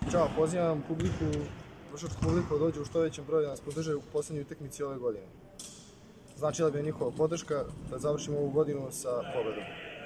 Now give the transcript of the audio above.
Ćao, pozivam publiku, vršačku publiku da dođe u što većem broju da nas podrže u poslednjoj utakmici ove godine. Značila bi njihova podrška da završimo ovu godinu sa pobedom.